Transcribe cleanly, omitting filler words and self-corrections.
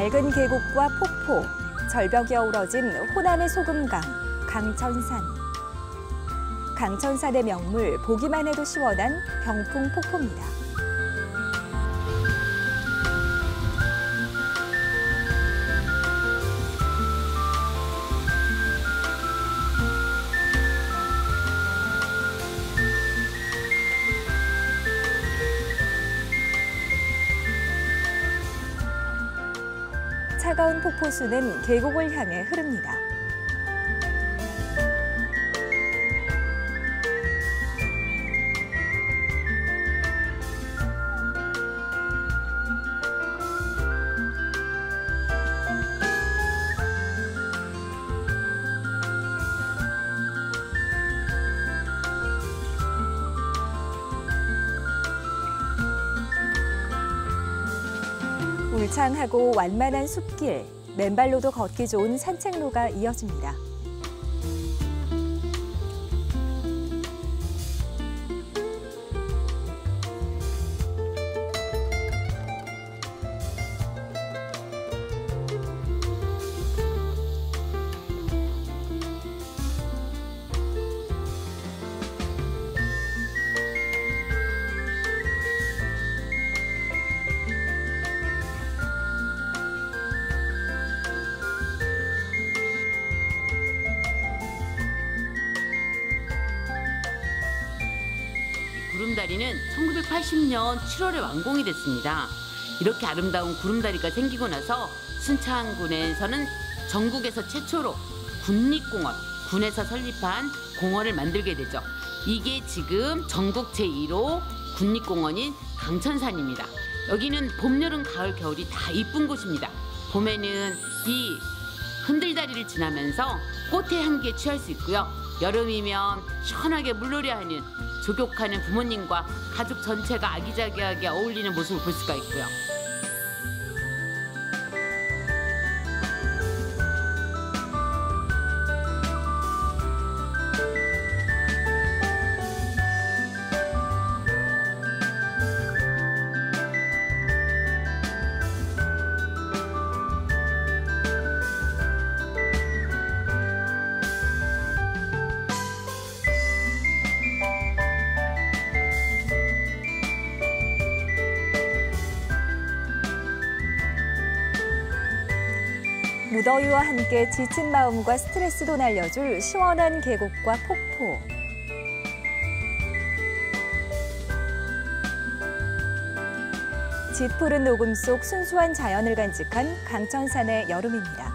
맑은 계곡과 폭포, 절벽이 어우러진 호남의 소금강, 강천산. 강천산의 명물, 보기만 해도 시원한 병풍폭포입니다. 차가운 폭포수는 계곡을 향해 흐릅니다. 울창하고 완만한 숲길, 맨발로도 걷기 좋은 산책로가 이어집니다. 구름다리는 1980년 7월에 완공이 됐습니다. 이렇게 아름다운 구름다리가 생기고 나서 순창군에서는 전국에서 최초로 군립공원, 군에서 설립한 공원을 만들게 되죠. 이게 지금 전국 제1호 군립공원인 강천산입니다. 여기는 봄, 여름, 가을, 겨울이 다 이쁜 곳입니다. 봄에는 이 흔들다리를 지나면서 꽃의 향기에 취할 수 있고요. 여름이면 시원하게 물놀이하는 조격하는 부모님과 가족 전체가 아기자기하게 어울리는 모습을 볼 수가 있고요. 무더위와 함께 지친 마음과 스트레스도 날려줄 시원한 계곡과 폭포. 짙푸른 녹음 속 순수한 자연을 간직한 강천산의 여름입니다.